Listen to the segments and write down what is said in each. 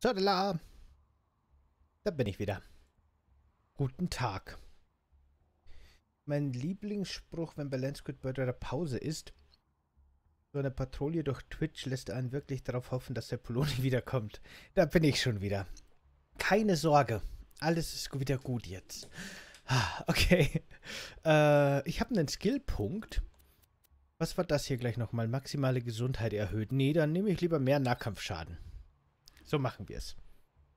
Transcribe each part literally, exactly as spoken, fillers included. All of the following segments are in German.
Tadala! Da bin ich wieder. Guten Tag. Mein Lieblingsspruch, wenn bei Land Squid bei der Pause ist, so eine Patrouille durch Twitch lässt einen wirklich darauf hoffen, dass der Poloni wiederkommt. Da bin ich schon wieder. Keine Sorge. Alles ist wieder gut jetzt. Ah, okay. Äh, ich habe einen Skillpunkt. Was war das hier gleich nochmal? Maximale Gesundheit erhöht. Nee, dann nehme ich lieber mehr Nahkampfschaden. So machen wir es.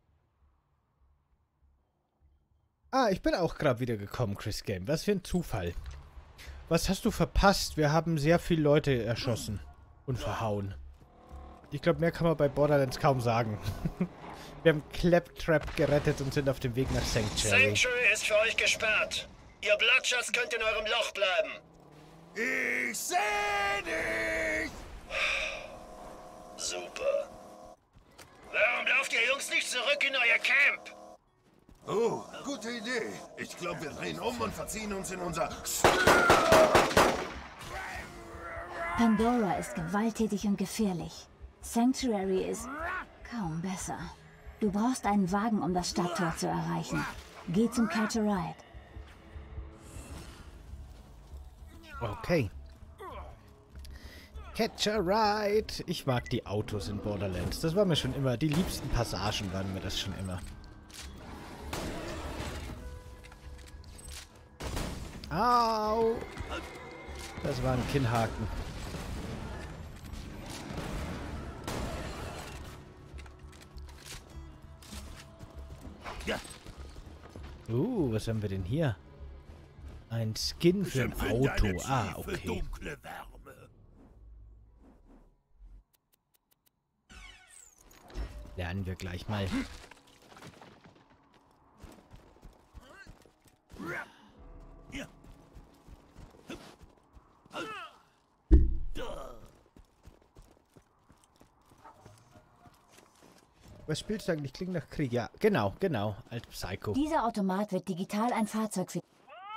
Ah, ich bin auch gerade wieder gekommen, Chris Game. Was für ein Zufall. Was hast du verpasst? Wir haben sehr viele Leute erschossen und verhauen. Ich glaube, mehr kann man bei Borderlands kaum sagen. Wir haben Claptrap gerettet und sind auf dem Weg nach Sanctuary. Sanctuary ist für euch gesperrt. Ihr Bloodshot könnt in eurem Loch bleiben. Ich seh dich! Super. Warum lauft ihr Jungs nicht zurück in euer Camp? Oh, gute Idee. Ich glaube, wir drehen um und verziehen uns in unser... Pandora ist gewalttätig und gefährlich. Sanctuary ist kaum besser. Du brauchst einen Wagen, um das Stadttor zu erreichen. Geh zum Catch a Ride. Okay. Catch a Ride. Ich mag die Autos in Borderlands. Das war mir schon immer. Die liebsten Passagen waren mir das schon immer. Au! Das war ein Kinnhaken. Uh, was haben wir denn hier? Ein Skin für ein Auto. Ah, okay. Lernen wir gleich mal. Was spielst du eigentlich? Klingt nach Krieg. Ja, genau, genau. Als Psycho. Dieser Automat wird digital ein Fahrzeug für...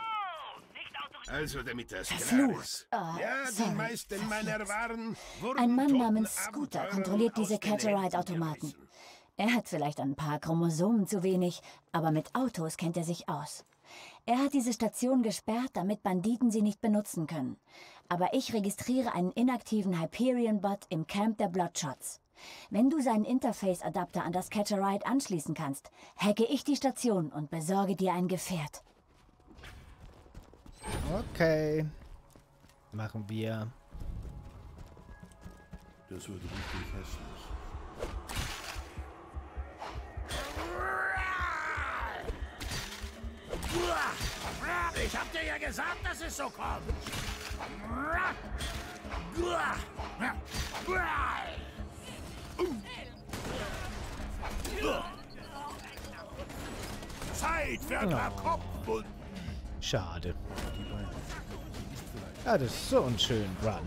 Also, damit das klar Verflucht. ist. Oh, Ja, die sorry, meisten meiner Waren wurden Ein Mann toten namens Scooter Abenteurern kontrolliert diese aus den Catch-a-Ride-Automaten. Händen gerissen. Er hat vielleicht ein paar Chromosomen zu wenig, aber mit Autos kennt er sich aus. Er hat diese Station gesperrt, damit Banditen sie nicht benutzen können. Aber ich registriere einen inaktiven Hyperion-Bot im Camp der Bloodshots. Wenn du seinen Interface-Adapter an das Catch-a-Ride anschließen kannst, hacke ich die Station und besorge dir ein Gefährt. Okay. Machen wir. Das wird richtig hässlich. Ich hab dir ja gesagt, dass es so kommt. Zeit für ein paar Oh. Kopfwunden. Schade. Ja, das ist so unschön, Run.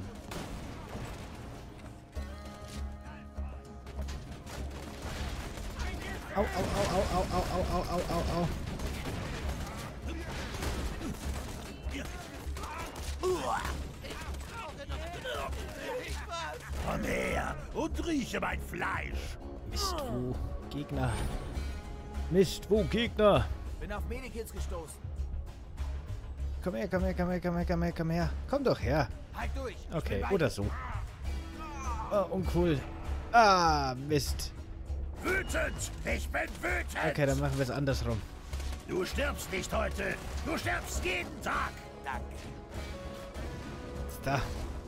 Au, au, au, au, au, au, au, au, au, au, au. Komm her und rieche mein Fleisch. Mist, wo Gegner? Mist, wo Gegner? Bin auf Medikits gestoßen. Komm her, komm her, komm her, komm her, komm her, komm her. Komm doch her. Halt durch. Ich Okay, bin bei oder dir. so. Oh, uncool. Ah, Mist. Wütend! Ich bin wütend! Okay, dann machen wir es andersrum. Du stirbst nicht heute. Du stirbst jeden Tag. Danke. Ist da.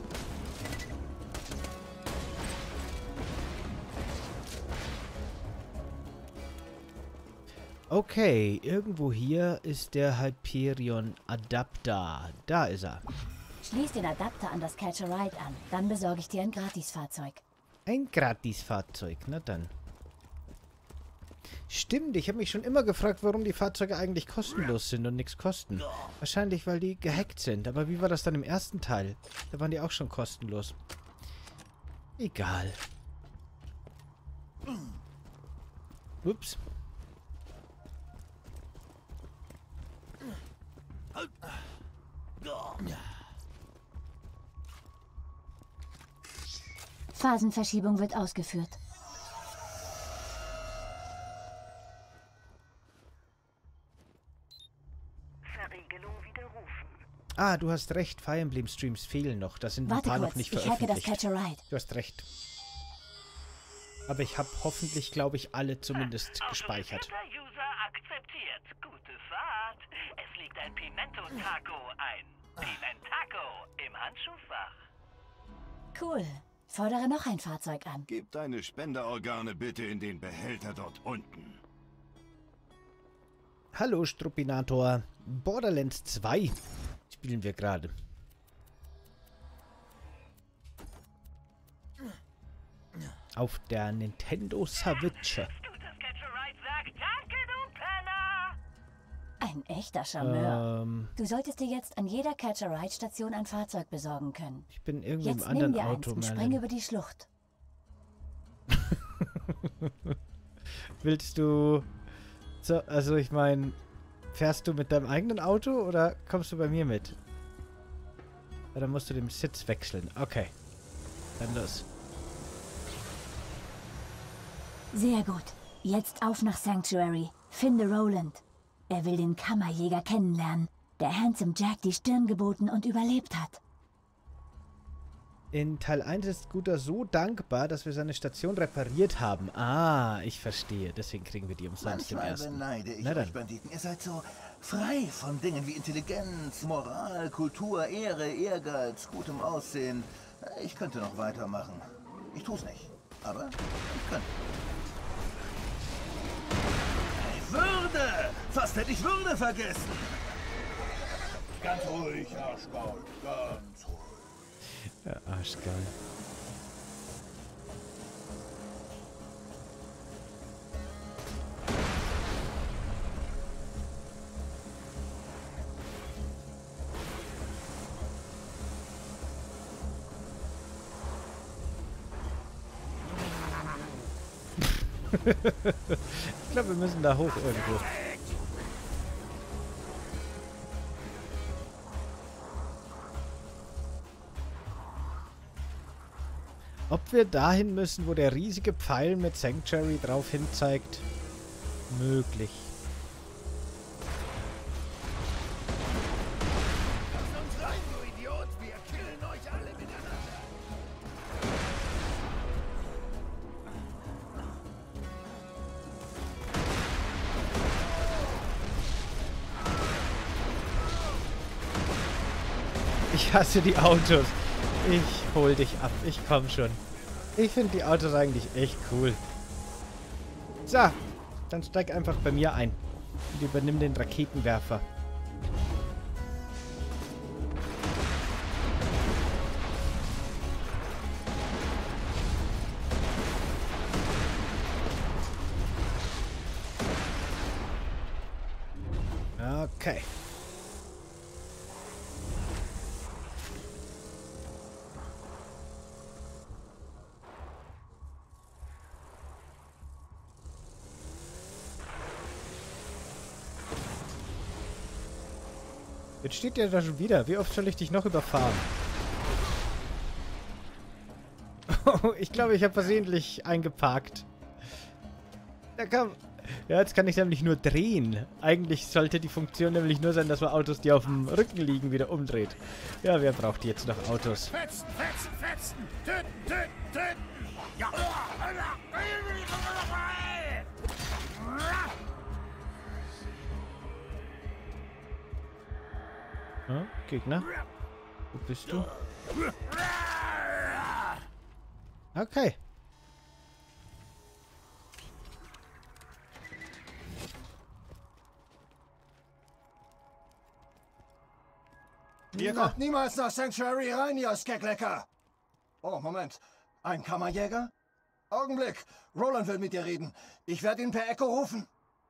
Okay, irgendwo hier ist der Hyperion Adapter. Da ist er. Schließ den Adapter an das Catch a Ride an, dann besorge ich dir ein Gratisfahrzeug. Ein Gratisfahrzeug, na dann. Stimmt, ich habe mich schon immer gefragt, warum die Fahrzeuge eigentlich kostenlos sind und nichts kosten. Wahrscheinlich, weil die gehackt sind. Aber wie war das dann im ersten Teil? Da waren die auch schon kostenlos. Egal. Ups. Phasenverschiebung wird ausgeführt. Ah, du hast recht. Fire Emblem Streams fehlen noch. Da sind ein Warte paar kurz, noch nicht ich hacke das veröffentlicht. Catch a Ride. Du hast recht. Aber ich habe hoffentlich, glaube ich, alle zumindest gespeichert. User akzeptiert. Gute Fahrt. Es liegt ein Pimento Taco, ein Pimentaco im Handschuhfach. Cool. Fordere noch ein Fahrzeug an. Gib deine Spenderorgane bitte in den Behälter dort unten. Hallo Struppinator. Borderlands zwei spielen wir gerade. Auf der Nintendo Switch. Du das Catch a Ride sagt, danke du Penner. Ein echter Charmeur. Ähm, Du solltest dir jetzt an jeder Catch a Ride Station ein Fahrzeug besorgen können. ich bin irgendwie Jetzt im nimm anderen dir eins Auto. und spring Merlin. über die Schlucht. Willst du... So, also ich meine, fährst du mit deinem eigenen Auto oder kommst du bei mir mit? Oder musst du den Sitz wechseln? Okay. Dann los. Sehr gut. Jetzt auf nach Sanctuary. Finde Roland. Er will den Kammerjäger kennenlernen, der Handsome Jack die Stirn geboten und überlebt hat. In Teil eins ist Scooter so dankbar, dass wir seine Station repariert haben. Ah, ich verstehe. Deswegen kriegen wir die umsonst im Manchmal ersten. beneide ich Na dann. euch Banditen. Ihr seid so frei von Dingen wie Intelligenz, Moral, Kultur, Ehre, Ehrgeiz, gutem Aussehen. Ich könnte noch weitermachen. Ich tu's nicht. Aber ich könnte. Hey, Würde! Fast hätte ich Würde vergessen. Ganz ruhig, Arschmaul. Ganz ruhig. Ja, arschgeil. Ich glaube, wir müssen da hoch irgendwo. Ob wir dahin müssen, wo der riesige Pfeil mit Sanctuary drauf hin zeigt? Möglich. Lass uns rein, du Idiot. Wir killen euch alle miteinander. Ich hasse die Autos. Ich hol dich ab. Ich komm schon. Ich finde die Autos eigentlich echt cool. So, dann steig einfach bei mir ein und übernimm den Raketenwerfer. Okay. Jetzt steht der da schon wieder. Wie oft soll ich dich noch überfahren? Ich glaube, ich habe versehentlich eingeparkt. Da kam... Ja, jetzt kann ich nämlich nur drehen. Eigentlich sollte die Funktion nämlich nur sein, dass man Autos, die auf dem Rücken liegen, wieder umdreht. Ja, wer braucht jetzt noch Autos? Fetzen, fetzen, fetzen. Töten, töten, töten. Ja. Hm? Gegner? Wo bist du? Okay. Ihr Na. kommt niemals nach Sanctuary rein, ihr Skeklecker. Oh, Moment. Ein Kammerjäger? Augenblick. Roland will mit dir reden. Ich werde ihn per Echo rufen.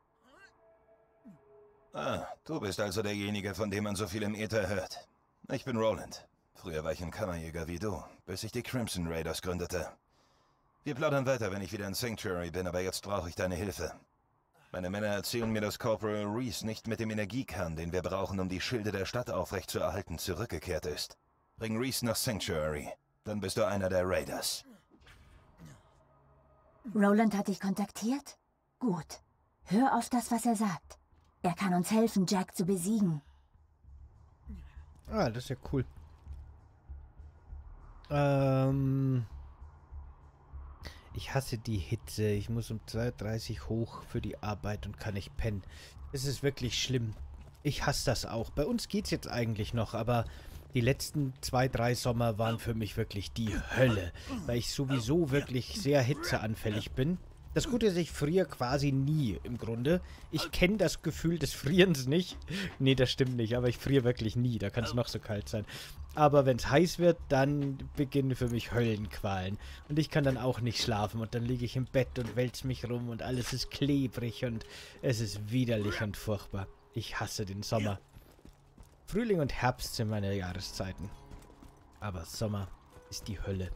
Ah, du bist also derjenige, von dem man so viel im Äther hört. Ich bin Roland. Früher war ich ein Kammerjäger wie du, bis ich die Crimson Raiders gründete. Wir plaudern weiter, wenn ich wieder in Sanctuary bin, aber jetzt brauche ich deine Hilfe. Meine Männer erzählen mir, dass Corporal Reese nicht mit dem Energiekern, den wir brauchen, um die Schilde der Stadt aufrechtzuerhalten, zurückgekehrt ist. Bring Reese nach Sanctuary, dann bist du einer der Raiders. Roland hat dich kontaktiert? Gut. Hör auf das, was er sagt. Er kann uns helfen, Jack zu besiegen. Ah, das ist ja cool. Ähm... Ich hasse die Hitze. Ich muss um zwei Uhr dreißig hoch für die Arbeit und kann nicht pennen. Es ist wirklich schlimm. Ich hasse das auch. Bei uns geht's jetzt eigentlich noch, aber die letzten zwei, drei Sommer waren für mich wirklich die Hölle, weil ich sowieso wirklich sehr hitzeanfällig bin. Das Gute ist, ich friere quasi nie im Grunde. Ich kenne das Gefühl des Frierens nicht. Nee, das stimmt nicht, aber ich friere wirklich nie. Da kann es noch so kalt sein. Aber wenn es heiß wird, dann beginnen für mich Höllenqualen. Und ich kann dann auch nicht schlafen. Und dann liege ich im Bett und wälze mich rum und alles ist klebrig und es ist widerlich und furchtbar. Ich hasse den Sommer. Frühling und Herbst sind meine Jahreszeiten. Aber Sommer ist die Hölle.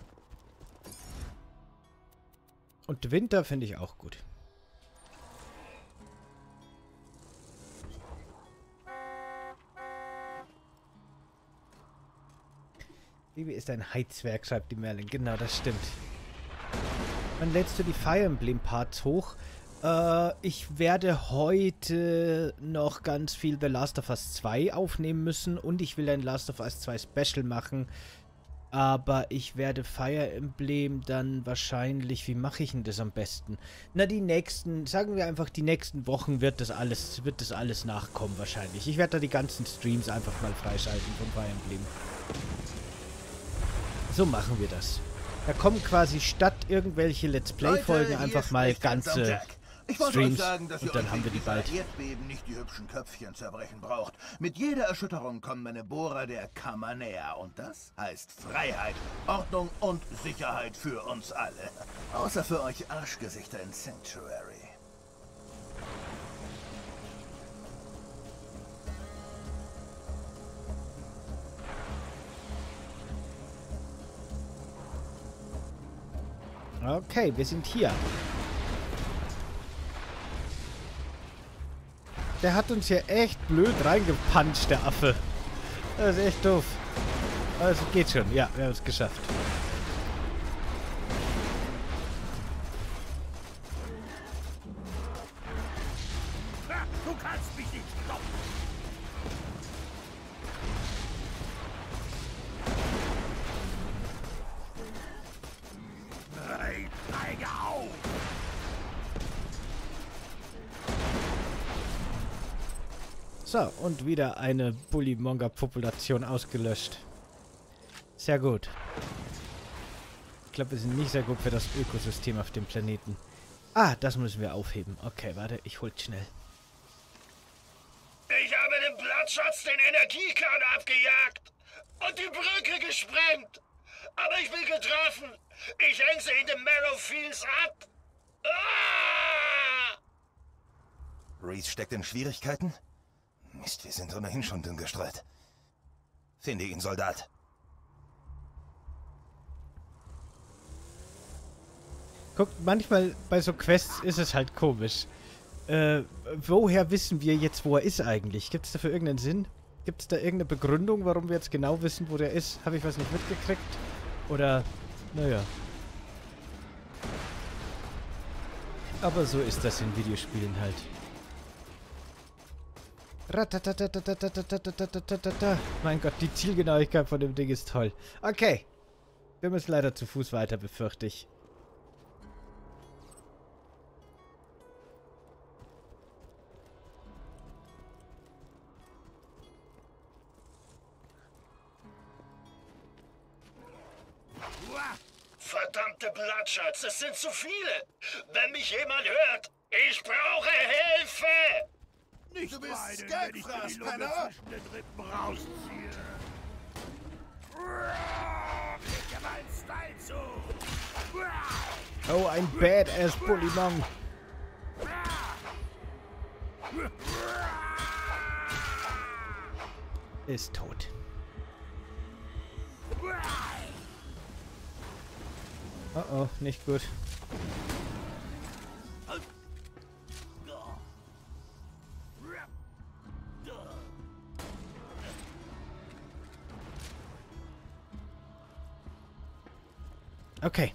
Und Winter finde ich auch gut. Baby ist ein Heizwerk, schreibt die Merlin. Genau, das stimmt. Wann lädst du die Fire Emblem Parts hoch? Äh, ich werde heute noch ganz viel The Last of Us zwei aufnehmen müssen und ich will ein Last of Us zwei Special machen. Aber ich werde Fire Emblem dann wahrscheinlich... Wie mache ich denn das am besten? Na, die nächsten... Sagen wir einfach, die nächsten Wochen wird das alles, wird das alles nachkommen wahrscheinlich. Ich werde da die ganzen Streams einfach mal freischalten von Fire Emblem. So machen wir das. Da kommen quasi statt irgendwelche Let's Play-Folgen einfach mal ganze Ich wollte Streams euch sagen, dass und ihr dann euch haben wir wegen die bald. dieser Erdbeben nicht die hübschen Köpfchen zerbrechen braucht. Mit jeder Erschütterung kommen meine Bohrer der Kammer näher. Und das heißt Freiheit, Ordnung und Sicherheit für uns alle. Außer für euch Arschgesichter in Sanctuary. Okay, wir sind hier. Der hat uns hier echt blöd reingepuncht, der Affe. Das ist echt doof. Also geht schon. Ja, wir haben es geschafft. Du kannst mich nicht stoppen. Nein, steige auf. So, und wieder eine Bullymonga-Population ausgelöscht. Sehr gut. Ich glaube, wir sind nicht sehr gut für das Ökosystem auf dem Planeten. Ah, das müssen wir aufheben. Okay, warte, ich hol's schnell. Ich habe dem Bloodshotz den Energiekern abgejagt und die Brücke gesprengt. Aber ich bin getroffen. Ich häng sie in den Marrow Fields ab. Ah! Reese steckt in Schwierigkeiten? Mist, wir sind ohnehin schon dünn gestreut. Finde ihn, Soldat. Guckt, manchmal bei so Quests ist es halt komisch. Äh, woher wissen wir jetzt, wo er ist eigentlich? Gibt es dafür irgendeinen Sinn? Gibt es da irgendeine Begründung, warum wir jetzt genau wissen, wo der ist? Habe ich was nicht mitgekriegt? Oder, naja. Aber so ist das in Videospielen halt. Ratatatatatatatatatatata. Mein Gott, die Zielgenauigkeit von dem Ding ist toll. Okay. Wir müssen leider zu Fuß weiter, befürchte ich. Verdammte Bloodshotz, es sind zu viele. Wenn mich jemand hört, ich brauche Hilfe. Nicht du bist Geldfraß, Penner! Den Rippen rausziehe. Ich gebe einen Style zu. Oh, ein Badass Bullymong. Ist tot. Oh oh, nicht gut. Okay.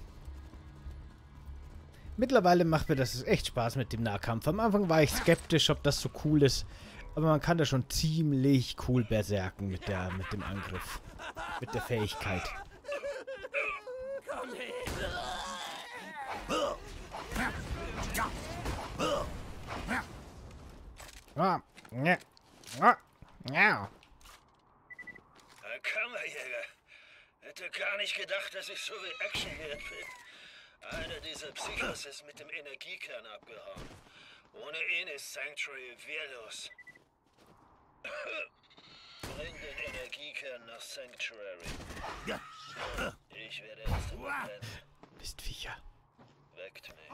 Mittlerweile macht mir das echt Spaß mit dem Nahkampf. Am Anfang war ich skeptisch, ob das so cool ist. Aber man kann da schon ziemlich cool berserken mit der, mit dem Angriff. Mit der Fähigkeit. Ah, ja, ah, ja. Ein Kammerjäger. Hätte gar nicht gedacht, dass ich so reactioniert bin. Einer dieser Psychos ist mit dem Energiekern abgehauen. Ohne ihn ist Sanctuary wehrlos. Bring den Energiekern nach Sanctuary. Ich werde erst einmal rennen. Mistviecher. Weckt mich.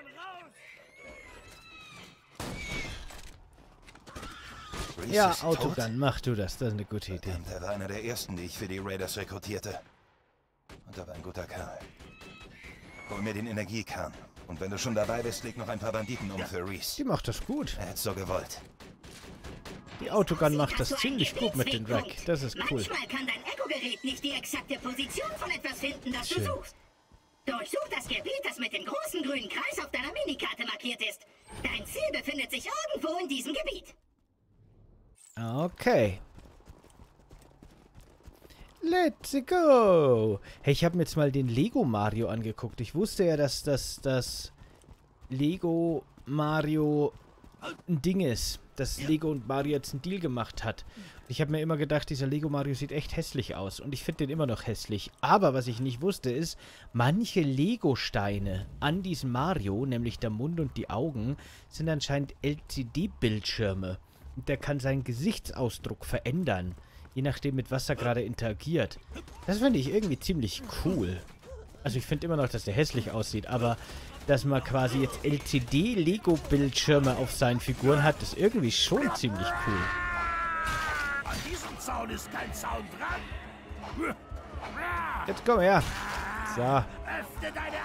Reese Ja, ist tot? Autogun, mach du das. Das ist eine gute Idee. Verdammt, er war einer der ersten, die ich für die Raiders rekrutierte. Und er war ein guter Kerl. Hol mir den Energiekern. Und wenn du schon dabei bist, leg noch ein paar Banditen um für Reese. Die macht das gut. Er hätte so gewollt. Die Autogun macht das ziemlich gut mit den Wrack. Das ist cool. Manchmal kann dein Echo-Gerät nicht die exakte Position von etwas finden, das Schön. du suchst. Durchsuch das Gebiet, das mit dem großen grünen Kreis auf deiner Minikarte markiert ist. Dein Ziel befindet sich irgendwo in diesem Gebiet. Okay. Let's go. Hey, ich habe mir jetzt mal den Lego Mario angeguckt. Ich wusste ja, dass das, das Lego Mario ein Ding ist. Dass Lego und Mario jetzt einen Deal gemacht hat. Ich habe mir immer gedacht, dieser Lego Mario sieht echt hässlich aus. Und ich finde den immer noch hässlich. Aber was ich nicht wusste ist, manche Lego-Steine an diesem Mario, nämlich der Mund und die Augen, sind anscheinend L C D-Bildschirme. Und der kann seinen Gesichtsausdruck verändern. Je nachdem, mit was er gerade interagiert. Das finde ich irgendwie ziemlich cool. Also ich finde immer noch, dass der hässlich aussieht. Aber dass man quasi jetzt L C D-Lego-Bildschirme auf seinen Figuren hat, ist irgendwie schon ziemlich cool. An diesem Zaun ist kein Zaun dran. Jetzt komm her. So. Öffne deine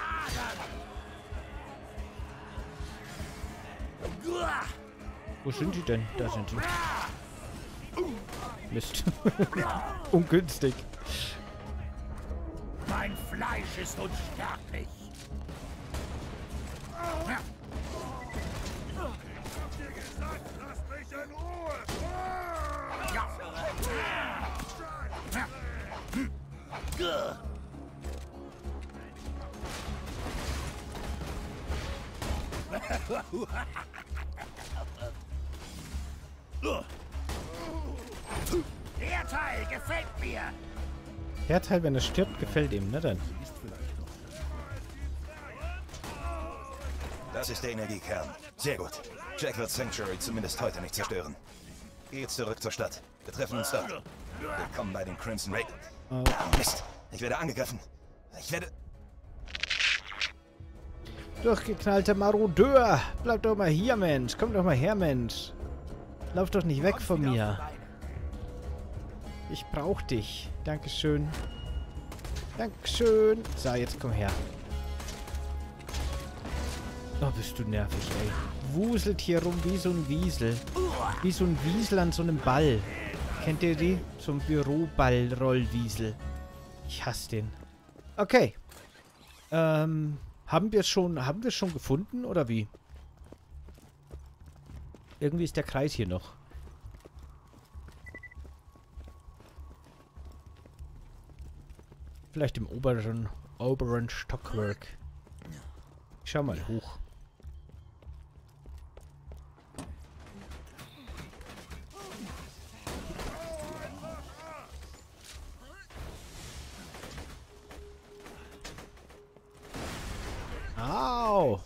Adern. Wo sind die denn? Da sind sie. Mist. Ungünstig. Mein Fleisch ist unsterblich. Ich hab dir gesagt, lass mich in Ruhe. Der Teil gefällt mir. Der Teil, wenn er stirbt, gefällt ihm, ne dann? Das ist der Energiekern. Sehr gut. Jack wird Sanctuary zumindest heute nicht zerstören. Geh jetzt zurück zur Stadt. Wir treffen uns dort. Willkommen bei den Crimson Raiders. Oh. Ah, Mist. Ich werde angegriffen. Ich werde... Durchgeknallter Marodeur. Bleib doch mal hier, Mensch. Komm doch mal her, Mensch. Lauf doch nicht weg von mir. Ich brauch dich. Dankeschön. Dankeschön. So, jetzt komm her. Oh, bist du nervig, ey. Wuselt hier rum wie so ein Wiesel. Wie so ein Wiesel an so einem Ball. Kennt ihr die? So ein Büroball-Rollwiesel. Ich hasse den. Okay. Ähm, haben wir es schon, haben wir es schon gefunden, oder wie? Irgendwie ist der Kreis hier noch. Vielleicht im oberen, oberen Stockwerk. Ich schau mal hoch. Au!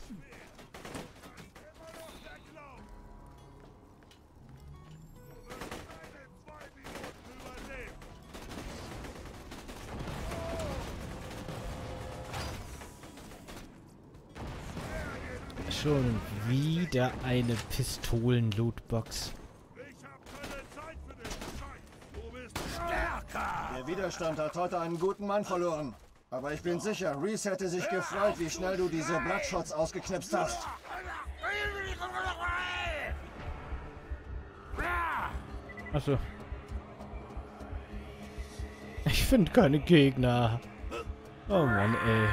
Schon wieder eine Pistolen-Lootbox. Der Widerstand hat heute einen guten Mann verloren. Aber ich bin sicher, Reese hätte sich gefreut, wie schnell du diese Bloodshots ausgeknipst hast. Achso. Ich finde keine Gegner. Oh Mann, ey.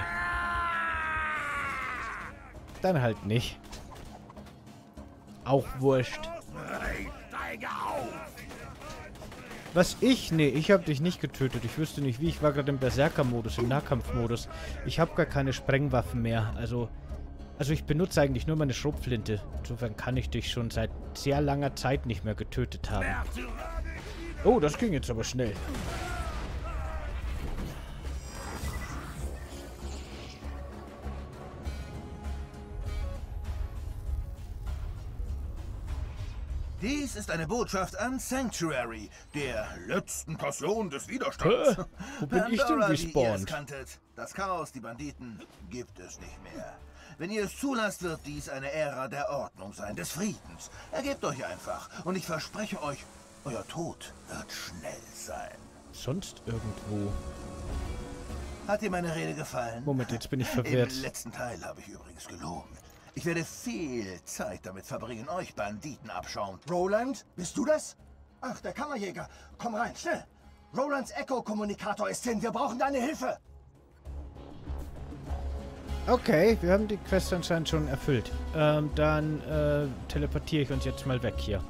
Dann halt nicht. Auch wurscht. Was ich? Nee, ich habe dich nicht getötet. Ich wüsste nicht wie. Ich war gerade im Berserker-Modus, im Nahkampfmodus. Ich habe gar keine Sprengwaffen mehr. Also, also ich benutze eigentlich nur meine Schrotflinte. Insofern kann ich dich schon seit sehr langer Zeit nicht mehr getötet haben. Oh, das ging jetzt aber schnell. Dies ist eine Botschaft an Sanctuary, der letzten Passion des Widerstands. Hä? Wo bin ich denn Pandora, wie ihr es gespawnt? kanntet, das Chaos, die Banditen, gibt es nicht mehr. Wenn ihr es zulasst, wird dies eine Ära der Ordnung sein, des Friedens. Ergebt euch einfach und ich verspreche euch, euer Tod wird schnell sein. Sonst irgendwo. Hat dir meine Rede gefallen? Moment, jetzt bin ich verwirrt. Im letzten Teil habe ich übrigens gelogen. Ich werde viel Zeit damit verbringen, euch Banditen abschauen. Roland, bist du das? Ach, der Kammerjäger. Komm rein, schnell. Rolands Echo-Kommunikator ist hin. Wir brauchen deine Hilfe. Okay, wir haben die Quest anscheinend schon erfüllt. Ähm, dann äh, teleportiere ich uns jetzt mal weg hier.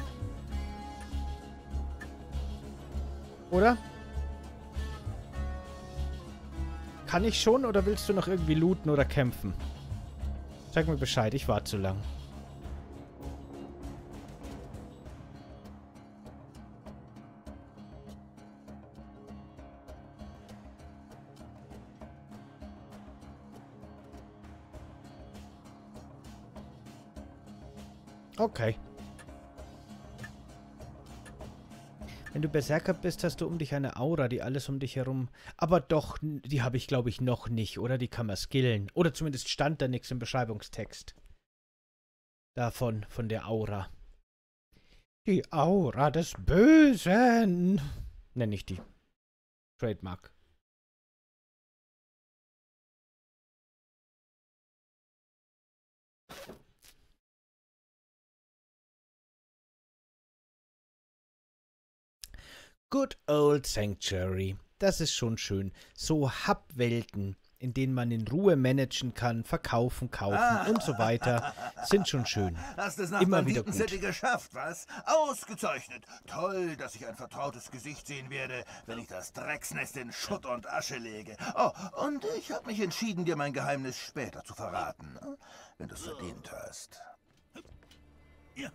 Oder? Kann ich schon oder willst du noch irgendwie looten oder kämpfen? Sag mir Bescheid, ich warte zu lang. Okay. Wenn du Berserker bist, hast du um dich eine Aura, die alles um dich herum... Aber doch, die habe ich, glaube ich, noch nicht, oder? Die kann man skillen. Oder zumindest stand da nichts im Beschreibungstext. Davon, von der Aura. Die Aura des Bösen. Nenne ich die. Trademark. Good old Sanctuary. Das ist schon schön. So Hub-Welten, in denen man in Ruhe managen kann, verkaufen, kaufen ah. und so weiter, sind schon schön. Hast es nach Immer wieder Banditen-City gut. geschafft, was? Ausgezeichnet. Toll, dass ich ein vertrautes Gesicht sehen werde, wenn ich das Drecksnest in Schutt und Asche lege. Oh, und ich habe mich entschieden, dir mein Geheimnis später zu verraten, wenn du es verdient hast. Ja.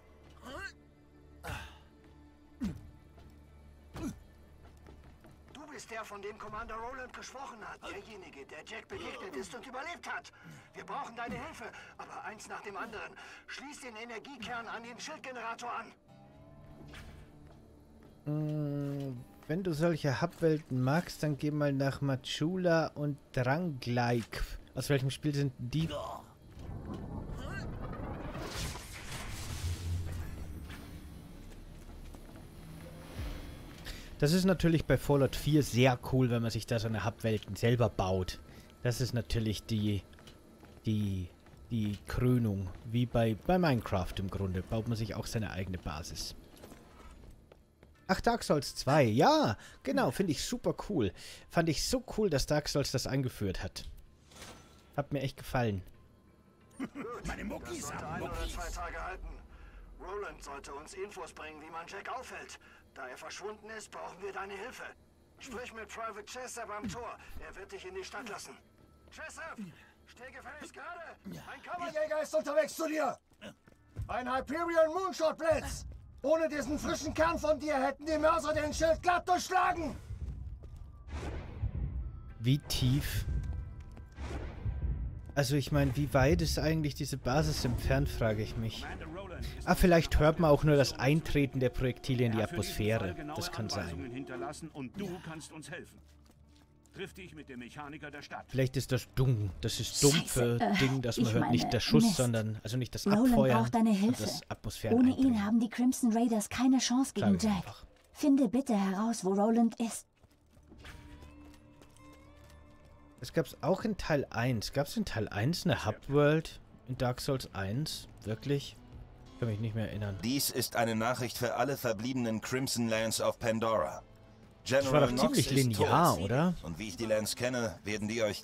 Du bist der, von dem Commander Roland gesprochen hat. Derjenige, der Jack begegnet ist und überlebt hat. Wir brauchen deine Hilfe, aber eins nach dem anderen. Schließ den Energiekern an den Schildgenerator an. Wenn du solche Hub-Welten magst, dann geh mal nach Majula und Drangleik. Aus welchem Spiel sind die? Das ist natürlich bei Fallout vier sehr cool, wenn man sich da seine Hub-Welten selber baut. Das ist natürlich die, die, die Krönung. Wie bei, bei Minecraft im Grunde. Baut man sich auch seine eigene Basis. Ach, Dark Souls zwei. Ja, genau. Finde ich super cool. Fand ich so cool, dass Dark Souls das eingeführt hat. Hat mir echt gefallen. Meine Muckis haben ein oder zwei Tage halten. Roland sollte uns Infos bringen, wie man Jack aufhält. Da er verschwunden ist, brauchen wir deine Hilfe. Sprich mit Private Chester beim Tor. Er wird dich in die Stadt lassen. Chester, steh gefälligst gerade. Ein Kammerjäger ist unterwegs zu dir. Ein Hyperion Moonshot Blitz. Ohne diesen frischen Kern von dir hätten die Mörser den Schild glatt durchschlagen. Wie tief? Also ich meine, wie weit ist eigentlich diese Basis entfernt, frage ich mich. Ah, vielleicht hört man auch nur das Eintreten der Projektile in die Atmosphäre. Das kann sein. Und du kannst uns helfen. Triff dich mit dem Mechaniker der Stadt. Vielleicht ist das dumm. Das ist dumpfe Scheiße, äh, Ding, das man ich hört. meine, Nicht der Schuss, Mist. sondern, also nicht das Roland Abfeuern, braucht deine sondern Hilfe. das Atmosphäre. Ohne ihn haben die Crimson Raiders keine Chance gegen Sag ich Jack. einfach. Finde bitte heraus, wo Roland ist. Es gab es auch in Teil eins. Gab es in Teil eins eine Hub-World in Dark Souls eins? Wirklich? Ich kann mich nicht mehr erinnern. Dies ist eine Nachricht für alle verbliebenen Crimson Lands auf Pandora. Das war General doch Knox ziemlich ist linear, tot. oder? Und wie ich die Lands kenne, werden die euch...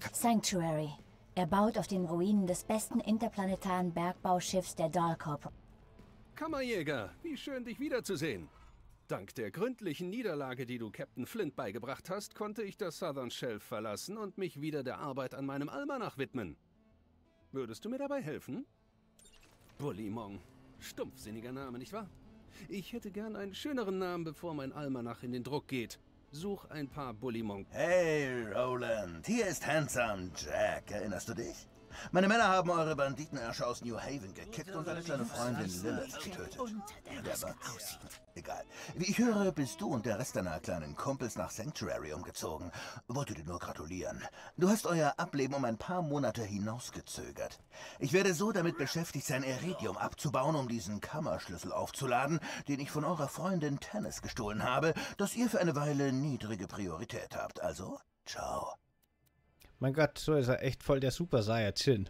Kammerjäger, wie schön, dich wiederzusehen. Dank der gründlichen Niederlage, die du Captain Flint beigebracht hast, konnte ich das Southern Shelf verlassen und mich wieder der Arbeit an meinem Almanach widmen. Würdest du mir dabei helfen? Bullymong. Stumpfsinniger Name, nicht wahr? Ich hätte gern einen schöneren Namen, bevor mein Almanach in den Druck geht. Such ein paar Bullymong. Hey, Roland, hier ist Handsome Jack. Erinnerst du dich? Meine Männer haben eure Banditenersche aus New Haven gekickt und deine kleine Freundin Lilith getötet. Wer war's? Egal. Wie ich höre, bist du und der Rest deiner kleinen Kumpels nach Sanctuary umgezogen. Wollte dir nur gratulieren. Du hast euer Ableben um ein paar Monate hinausgezögert. Ich werde so damit beschäftigt sein, Iridium abzubauen, um diesen Kammerschlüssel aufzuladen, den ich von eurer Freundin Tannis gestohlen habe, dass ihr für eine Weile niedrige Priorität habt. Also, ciao. Mein Gott, so ist er echt voll der Super Saiyajin.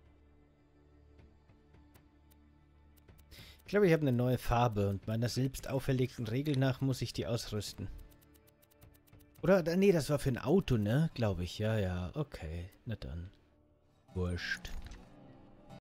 Ich glaube, ich habe eine neue Farbe und meiner selbst auferlegten Regel nach muss ich die ausrüsten. Oder, nee, das war für ein Auto, ne? Glaube ich, ja, ja, okay. Na dann. Wurscht.